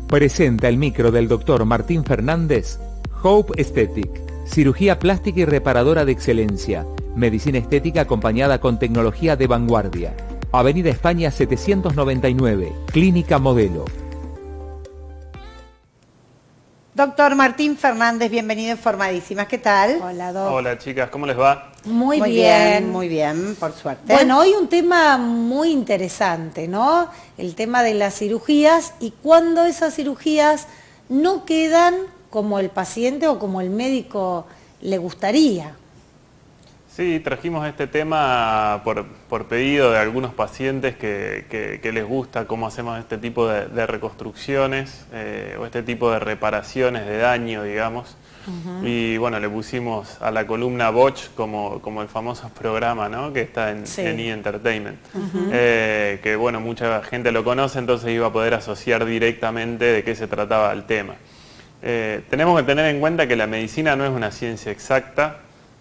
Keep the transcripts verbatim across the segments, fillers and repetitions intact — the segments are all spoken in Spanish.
Presenta el micro del doctor Martín Fernández, Hope Aesthetic, cirugía plástica y reparadora de excelencia, medicina estética acompañada con tecnología de vanguardia. Avenida España setecientos noventa y nueve, Clínica Modelo. Doctor Martín Fernández, bienvenido en Formadísimas. ¿Qué tal? Hola, Doc. Hola, chicas, ¿cómo les va? Muy, muy bien. bien. Muy bien, por suerte. Bueno, hoy un tema muy interesante, ¿no? El tema de las cirugías y cuando esas cirugías no quedan como el paciente o como el médico le gustaría. Sí, trajimos este tema por, por pedido de algunos pacientes que, que, que les gusta cómo hacemos este tipo de, de reconstrucciones eh, o este tipo de reparaciones de daño, digamos. Uh-huh. Y bueno, le pusimos a la columna Botch como, como el famoso programa, ¿no? Que está en, sí. en E! Entertainment. Uh-huh. eh, que bueno, mucha gente lo conoce, entonces iba a poder asociar directamente de qué se trataba el tema. Eh, tenemos que tener en cuenta que la medicina no es una ciencia exacta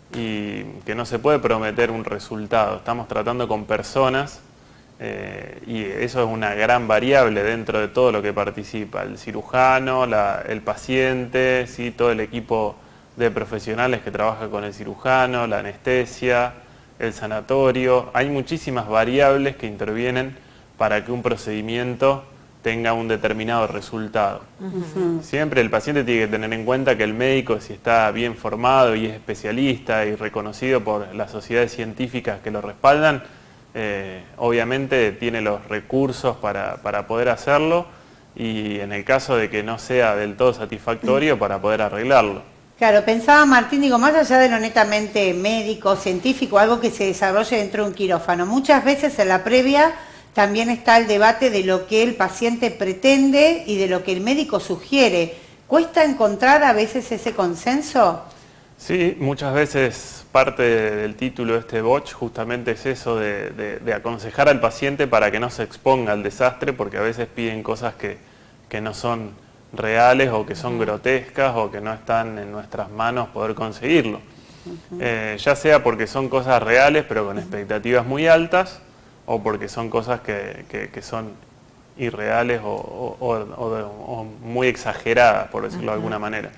y que no se puede prometer un resultado. Estamos tratando con personas eh, y eso es una gran variable dentro de todo lo que participa. El cirujano, la, el paciente, ¿sí? Todo el equipo de profesionales que trabaja con el cirujano, la anestesia, el sanatorio. Hay muchísimas variables que intervienen para que un procedimiento tenga un determinado resultado. Uh-huh. Siempre el paciente tiene que tener en cuenta que el médico, si está bien formado y es especialista y reconocido por las sociedades científicas que lo respaldan, eh, obviamente tiene los recursos para, para poder hacerlo y en el caso de que no sea del todo satisfactorio, uh-huh. para poder arreglarlo. Claro, pensaba Martín, digo, más allá de lo netamente médico, científico, algo que se desarrolle dentro de un quirófano, muchas veces en la previa también está el debate de lo que el paciente pretende y de lo que el médico sugiere. ¿Cuesta encontrar a veces ese consenso? Sí, muchas veces parte del título de este Botch justamente es eso de, de, de aconsejar al paciente para que no se exponga al desastre, porque a veces piden cosas que, que no son reales o que son uh-huh. grotescas o que no están en nuestras manos poder conseguirlo. Uh-huh. eh, ya sea porque son cosas reales pero con expectativas muy altas, o porque son cosas que, que, que son irreales o, o, o, o muy exageradas, por decirlo uh-huh. de alguna manera.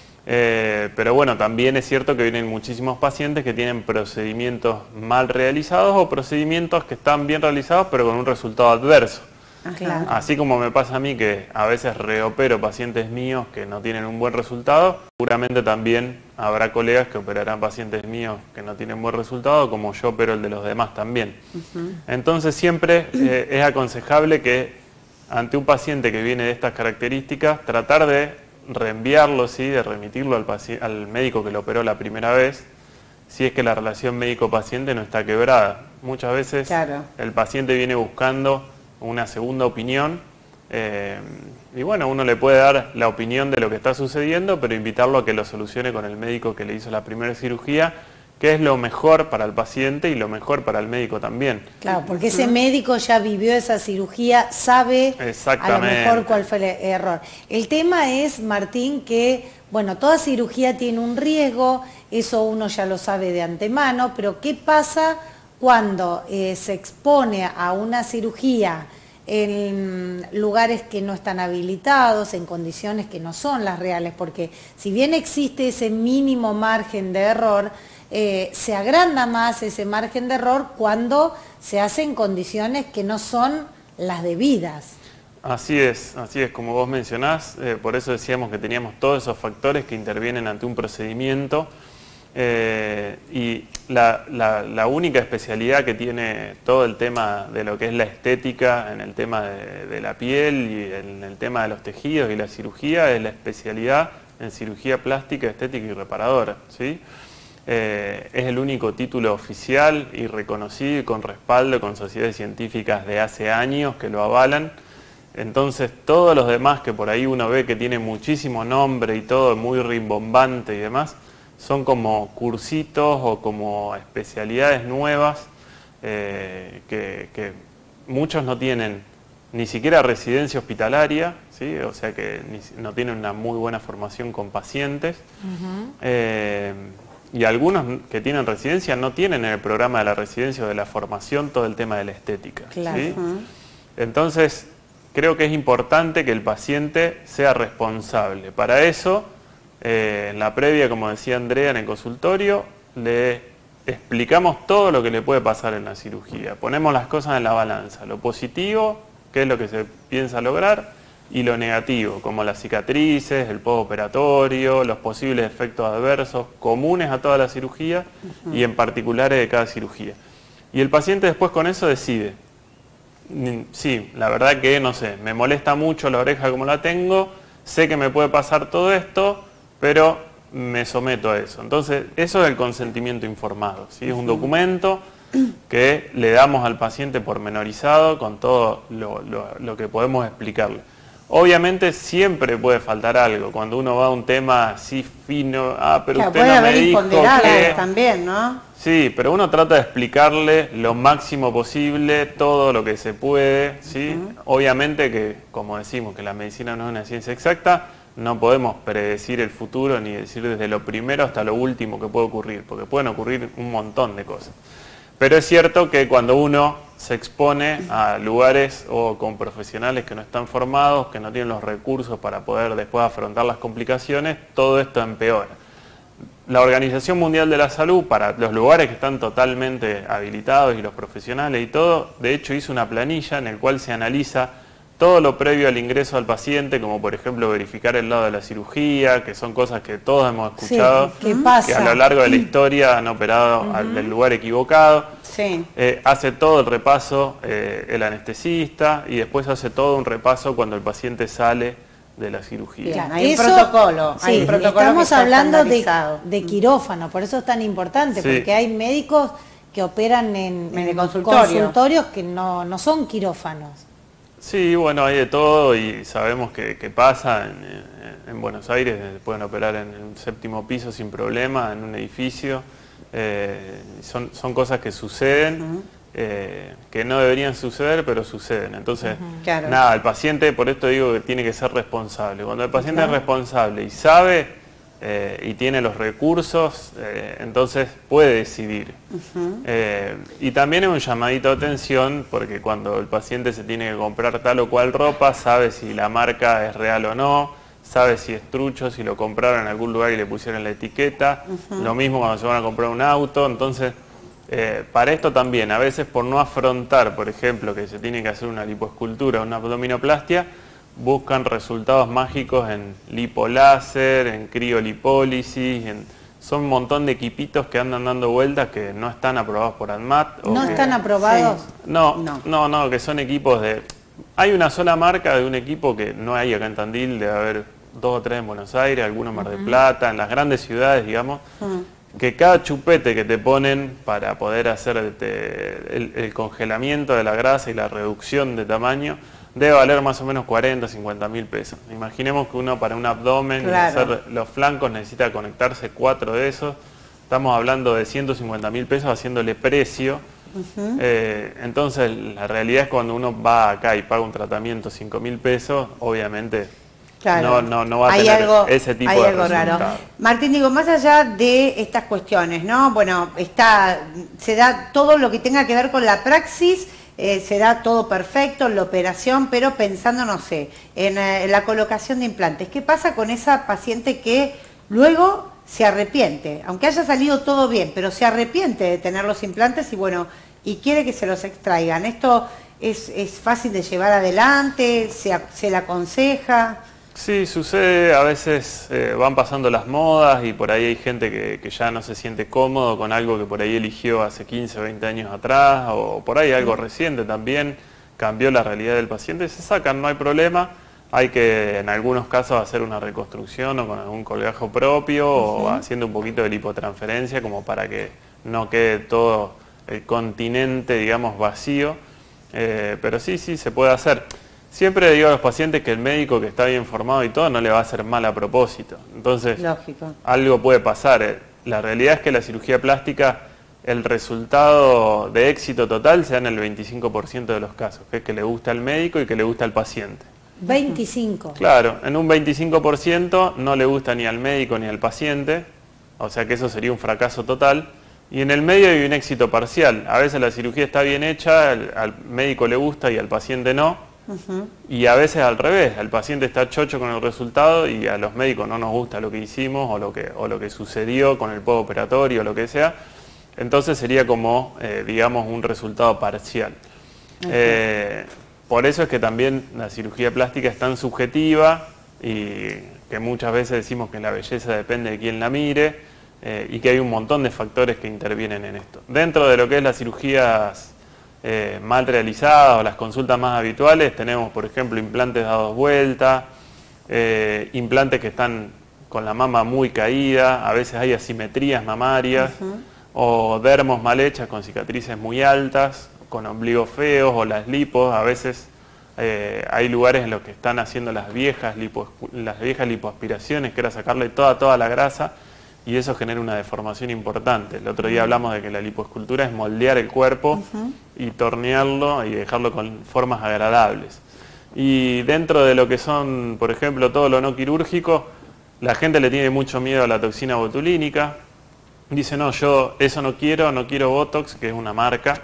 Eh, pero bueno, también es cierto que vienen muchísimos pacientes que tienen procedimientos mal realizados o procedimientos que están bien realizados pero con un resultado adverso. Claro. Así como me pasa a mí que a veces reopero pacientes míos que no tienen un buen resultado, seguramente también habrá colegas que operarán pacientes míos que no tienen buen resultado, como yo opero el de los demás también. Uh-huh. Entonces siempre eh, es aconsejable que ante un paciente que viene de estas características, tratar de reenviarlo, ¿sí? De remitirlo al, al médico que lo operó la primera vez, si es que la relación médico-paciente no está quebrada. Muchas veces claro. el paciente viene buscando una segunda opinión eh, y bueno, uno le puede dar la opinión de lo que está sucediendo, pero invitarlo a que lo solucione con el médico que le hizo la primera cirugía, que es lo mejor para el paciente y lo mejor para el médico también. Claro, porque ese médico ya vivió esa cirugía, sabe a lo mejor cuál fue el error. El tema es, Martín, que bueno, toda cirugía tiene un riesgo, eso uno ya lo sabe de antemano, pero ¿qué pasa cuando eh, se expone a una cirugía en lugares que no están habilitados, en condiciones que no son las reales? Porque si bien existe ese mínimo margen de error, eh, se agranda más ese margen de error cuando se hace en condiciones que no son las debidas. Así es, así es, como vos mencionás, eh, por eso decíamos que teníamos todos esos factores que intervienen ante un procedimiento. Eh, y la, la, la única especialidad que tiene todo el tema de lo que es la estética en el tema de, de la piel y en el tema de los tejidos y la cirugía es la especialidad en cirugía plástica, estética y reparadora, ¿sí? Eh, es el único título oficial y reconocido y con respaldo con sociedades científicas de hace años que lo avalan. Entonces todos los demás que por ahí uno ve que tiene muchísimo nombre y todo muy rimbombante y demás, son como cursitos o como especialidades nuevas eh, que, que muchos no tienen ni siquiera residencia hospitalaria, ¿sí? O sea que ni, no tienen una muy buena formación con pacientes. Uh-huh. eh, y algunos que tienen residencia no tienen en el programa de la residencia o de la formación todo el tema de la estética. Claro. ¿sí? Uh-huh. Entonces, creo que es importante que el paciente sea responsable. Para eso, eh, en la previa, como decía Andrea, en el consultorio, le explicamos todo lo que le puede pasar en la cirugía. Ponemos las cosas en la balanza, lo positivo, que es lo que se piensa lograr, y lo negativo, como las cicatrices, el postoperatorio, los posibles efectos adversos comunes a toda la cirugía uh-huh. y en particulares de cada cirugía. Y el paciente después con eso decide, sí, la verdad que no sé, me molesta mucho la oreja como la tengo, sé que me puede pasar todo esto, pero me someto a eso. Entonces, eso es el consentimiento informado, ¿sí? Es un documento que le damos al paciente pormenorizado con todo lo, lo, lo que podemos explicarle. Obviamente siempre puede faltar algo, cuando uno va a un tema así fino, ah, pero claro, usted puede no haber me dijo que... también, ¿no? Sí, pero uno trata de explicarle lo máximo posible, todo lo que se puede, ¿sí? Uh-huh. Obviamente que, como decimos, que la medicina no es una ciencia exacta, no podemos predecir el futuro ni decir desde lo primero hasta lo último que puede ocurrir, porque pueden ocurrir un montón de cosas. Pero es cierto que cuando uno se expone a lugares o con profesionales que no están formados, que no tienen los recursos para poder después afrontar las complicaciones, todo esto empeora. La Organización Mundial de la Salud, para los lugares que están totalmente habilitados y los profesionales y todo, de hecho hizo una planilla en la cual se analiza todo lo previo al ingreso al paciente, como por ejemplo verificar el lado de la cirugía, que son cosas que todos hemos escuchado, sí, ¿qué pasa? Que a lo largo de la historia han operado uh-huh. al del lugar equivocado. Sí. Eh, hace todo el repaso eh, el anestesista y después hace todo un repaso cuando el paciente sale de la cirugía. Bien, hay un protocolo. Sí, hay un protocolo estamos que está hablando de, de quirófano, por eso es tan importante, sí. porque hay médicos que operan en, en, en consultorio. consultorios que no, no son quirófanos. Sí, bueno, hay de todo y sabemos que, que pasa. En, en Buenos Aires pueden operar en el séptimo piso sin problema, en un edificio. Eh, son, son cosas que suceden, uh-huh. eh, que no deberían suceder, pero suceden. Entonces, uh-huh. claro. nada, el paciente, por esto digo que tiene que ser responsable. Cuando el paciente uh-huh. es responsable y sabe eh, y tiene los recursos, eh, entonces puede decidir. Uh-huh. eh, y también es un llamadito de atención, porque cuando el paciente se tiene que comprar tal o cual ropa, sabe si la marca es real o no, sabe si es trucho, si lo compraron en algún lugar y le pusieron la etiqueta. Uh-huh. Lo mismo cuando se van a comprar un auto. Entonces, eh, para esto también, a veces por no afrontar, por ejemplo, que se tiene que hacer una lipoescultura o una abdominoplastia, buscan resultados mágicos en lipoláser, en criolipólisis, en, son un montón de equipitos que andan dando vueltas que no están aprobados por ANMAT. ¿No que, están aprobados? Sí. No, no, no, no, que son equipos de... Hay una sola marca de un equipo que no hay acá en Tandil, debe haber dos o tres en Buenos Aires, algunos en Mar del Plata, en las grandes ciudades, digamos, uh-huh. que cada chupete que te ponen para poder hacer el, el congelamiento de la grasa y la reducción de tamaño debe valer más o menos cuarenta, cincuenta mil pesos. Imaginemos que uno para un abdomen claro. y hacer los flancos necesita conectarse cuatro de esos. Estamos hablando de ciento cincuenta mil pesos haciéndole precio. Uh-huh. eh, entonces la realidad es cuando uno va acá y paga un tratamiento cinco mil pesos, obviamente claro. no, no, no va a hay tener algo, ese tipo hay de algo resultado. Raro. Martín, digo, más allá de estas cuestiones, ¿no? Bueno, está, se da todo lo que tenga que ver con la praxis. Eh, se da todo perfecto, la operación, pero pensando, no sé, en, eh, en la colocación de implantes. ¿Qué pasa con esa paciente que luego se arrepiente? Aunque haya salido todo bien, pero se arrepiente de tener los implantes y bueno, y quiere que se los extraigan. ¿Esto es, es fácil de llevar adelante? ¿Se, se le aconseja? Sí, sucede, a veces eh, van pasando las modas y por ahí hay gente que, que ya no se siente cómodo con algo que por ahí eligió hace quince o veinte años atrás, o por ahí algo reciente también, cambió la realidad del paciente, se sacan, no hay problema. Hay que en algunos casos hacer una reconstrucción o con algún colgajo propio uh-huh. o haciendo un poquito de lipotransferencia como para que no quede todo el continente, digamos, vacío, eh, pero sí, sí, se puede hacer. Siempre digo a los pacientes que el médico que está bien formado y todo no le va a hacer mal a propósito. Entonces, lógico. Algo puede pasar. La realidad es que la cirugía plástica, el resultado de éxito total se da en el veinticinco por ciento de los casos, que es que le gusta al médico y que le gusta al paciente. veinticinco. Claro, en un veinticinco por ciento no le gusta ni al médico ni al paciente, o sea que eso sería un fracaso total. Y en el medio hay un éxito parcial. A veces la cirugía está bien hecha, al, al médico le gusta y al paciente no. Uh-huh. Y a veces al revés, el paciente está chocho con el resultado y a los médicos no nos gusta lo que hicimos o lo que, o lo que sucedió con el postoperatorio o lo que sea. Entonces sería como, eh, digamos, un resultado parcial. Uh-huh. eh, por eso es que también la cirugía plástica es tan subjetiva y que muchas veces decimos que la belleza depende de quién la mire eh, y que hay un montón de factores que intervienen en esto. Dentro de lo que es las cirugías eh, mal realizadas o las consultas más habituales, tenemos, por ejemplo, implantes dados vuelta, eh, implantes que están con la mama muy caída, a veces hay asimetrías mamarias, uh-huh. o dermos mal hechas con cicatrices muy altas, con ombligos feos o las lipos. A veces eh, hay lugares en los que están haciendo las viejas, lipo, las viejas lipoaspiraciones, que era sacarle toda, toda la grasa, y eso genera una deformación importante. El otro día hablamos de que la lipoescultura es moldear el cuerpo uh-huh. y tornearlo y dejarlo con formas agradables. Y dentro de lo que son, por ejemplo, todo lo no quirúrgico, la gente le tiene mucho miedo a la toxina botulínica. Dice, no, yo eso no quiero, no quiero Botox, que es una marca,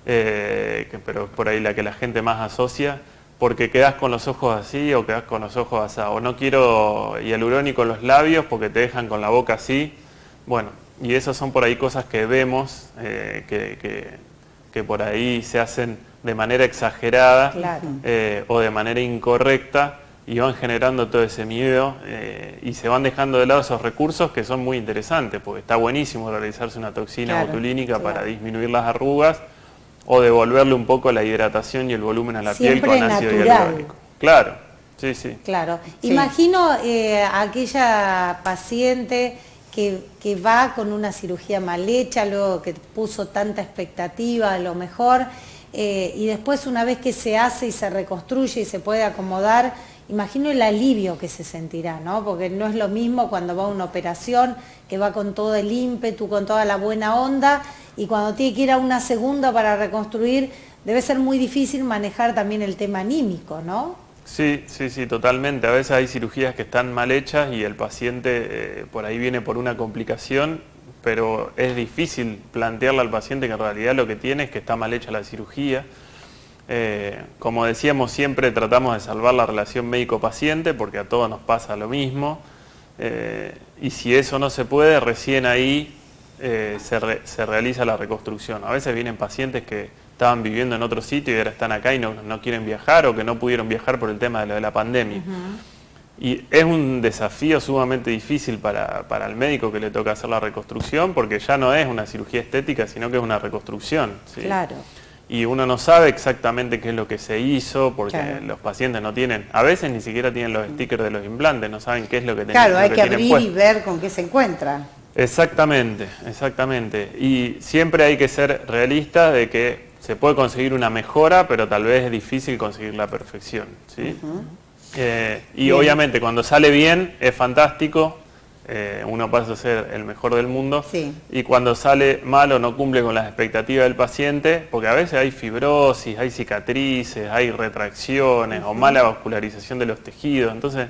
eh, que, pero por ahí la que la gente más asocia, porque quedás con los ojos así o quedás con los ojos así. O no quiero hialurónico en los labios porque te dejan con la boca así. Bueno, y esas son por ahí cosas que vemos, eh, que, que, que por ahí se hacen de manera exagerada, claro. eh, o de manera incorrecta, y van generando todo ese miedo eh, y se van dejando de lado esos recursos que son muy interesantes, porque está buenísimo realizarse una toxina claro, botulínica claro. para disminuir las arrugas o devolverle un poco la hidratación y el volumen a la Siempre piel con ácido natural. hialurónico. Claro, sí, sí. Claro. Sí. Imagino eh, a aquella paciente que, que va con una cirugía mal hecha, luego que puso tanta expectativa a lo mejor, eh, y después una vez que se hace y se reconstruye y se puede acomodar, imagino el alivio que se sentirá, ¿no? Porque no es lo mismo cuando va a una operación, que va con todo el ímpetu, con toda la buena onda, y cuando tiene que ir a una segunda para reconstruir, debe ser muy difícil manejar también el tema anímico, ¿no? Sí, sí, sí, totalmente. A veces hay cirugías que están mal hechas y el paciente eh, por ahí viene por una complicación, pero es difícil plantearle al paciente que en realidad lo que tiene es que está mal hecha la cirugía. Eh, como decíamos, siempre tratamos de salvar la relación médico-paciente porque a todos nos pasa lo mismo, eh, y si eso no se puede, recién ahí eh, se, re, se realiza la reconstrucción. A veces vienen pacientes que estaban viviendo en otro sitio y ahora están acá y no, no quieren viajar, o que no pudieron viajar por el tema de, lo de la pandemia. Uh-huh. Y es un desafío sumamente difícil para, para el médico que le toca hacer la reconstrucción, porque ya no es una cirugía estética, sino que es una reconstrucción, ¿sí? Claro. Y uno no sabe exactamente qué es lo que se hizo, porque claro. los pacientes no tienen, a veces ni siquiera tienen los stickers de los implantes, no saben qué es lo que tienen. Claro, hay que, que que abrir puesto. y ver con qué se encuentra. Exactamente, exactamente. Y siempre hay que ser realistas de que se puede conseguir una mejora, pero tal vez es difícil conseguir la perfección, ¿sí? Uh-huh. eh, y bien. Obviamente cuando sale bien es fantástico. Eh, uno pasa a ser el mejor del mundo, sí. y cuando sale mal o no cumple con las expectativas del paciente, porque a veces hay fibrosis, hay cicatrices, hay retracciones, uh-huh. o mala vascularización de los tejidos, entonces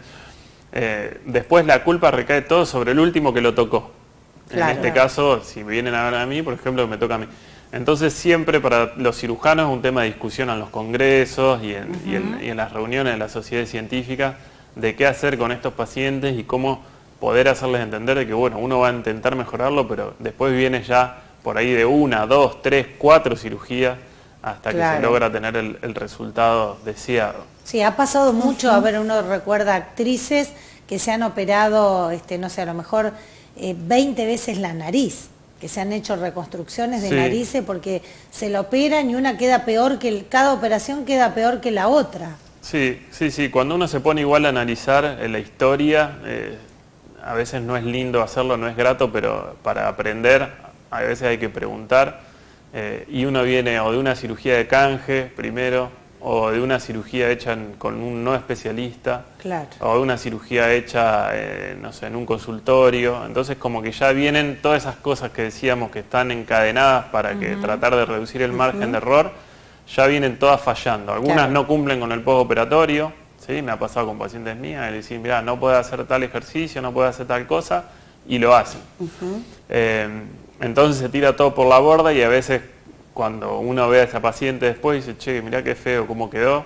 eh, después la culpa recae todo sobre el último que lo tocó. Claro. En este caso, si vienen a ver a mí, por ejemplo, me toca a mí. Entonces siempre para los cirujanos es un tema de discusión en los congresos y en, uh-huh. y en, y en las reuniones de las sociedades científicas de qué hacer con estos pacientes y cómo poder hacerles entender de que bueno, uno va a intentar mejorarlo, pero después viene ya por ahí de una, dos, tres, cuatro cirugías hasta claro. que se logra tener el, el resultado deseado. Sí, ha pasado mucho, uh-huh. a ver, uno recuerda actrices que se han operado, este, no sé, a lo mejor eh, veinte veces la nariz, que se han hecho reconstrucciones de sí. narices porque se la operan y una queda peor que, el, cada operación queda peor que la otra. Sí, sí, sí, cuando uno se pone igual a analizar eh, la historia, eh, a veces no es lindo hacerlo, no es grato, pero para aprender a veces hay que preguntar, eh, y uno viene o de una cirugía de canje primero, o de una cirugía hecha en, con un no especialista, claro. o de una cirugía hecha eh, no sé, en un consultorio, entonces como que ya vienen todas esas cosas que decíamos que están encadenadas para que uh-huh. tratar de reducir el margen uh-huh. de error, ya vienen todas fallando, algunas claro. no cumplen con el postoperatorio. ¿Sí? Me ha pasado con pacientes mías, y le dicen, mira, no puede hacer tal ejercicio, no puede hacer tal cosa, y lo hacen. Uh-huh. eh, entonces se tira todo por la borda, y a veces cuando uno ve a esa paciente después dice, che, mirá qué feo cómo quedó,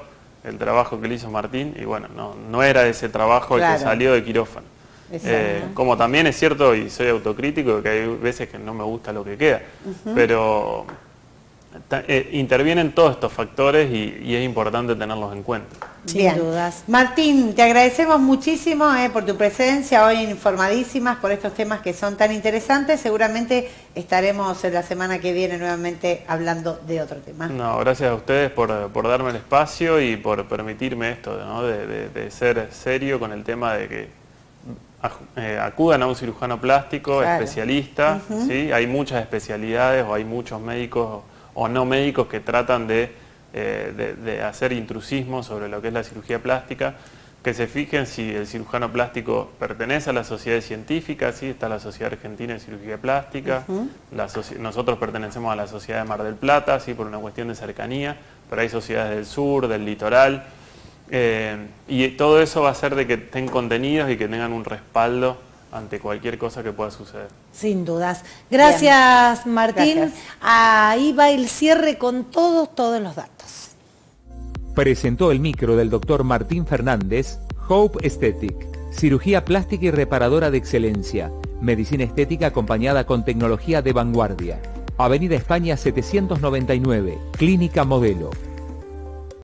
el trabajo que le hizo Martín, y bueno, no, no era ese trabajo claro. el que salió de quirófano. Eh, como también es cierto, y soy autocrítico, que hay veces que no me gusta lo que queda, uh-huh. pero eh, intervienen todos estos factores y, y es importante tenerlos en cuenta. Sin Bien. dudas. Martín, te agradecemos muchísimo eh, por tu presencia hoy, informadísimas por estos temas que son tan interesantes. Seguramente estaremos en la semana que viene nuevamente hablando de otro tema. No, gracias a ustedes por, por darme el espacio y por permitirme esto, ¿no? de, de, de ser serio con el tema de que eh, acudan a un cirujano plástico, claro. especialista, uh-huh. ¿sí? Hay muchas especialidades o hay muchos médicos o no médicos que tratan de, eh, de, de hacer intrusismo sobre lo que es la cirugía plástica, que se fijen si el cirujano plástico pertenece a la sociedad científica, ¿sí? Está la Sociedad Argentina de Cirugía Plástica, uh-huh. la nosotros pertenecemos a la Sociedad de Mar del Plata, ¿sí? Por una cuestión de cercanía, pero hay sociedades del sur, del litoral, eh, y todo eso va a hacer de que estén contenidos y que tengan un respaldo ante cualquier cosa que pueda suceder. Sin dudas. Gracias, Bien. Martín. Gracias. Ahí va el cierre con todos, todos los datos. Presentó el micro del doctor Martín Fernández, Hope Aesthetic, cirugía plástica y reparadora de excelencia, medicina estética acompañada con tecnología de vanguardia. Avenida España setecientos noventa y nueve, Clínica Modelo.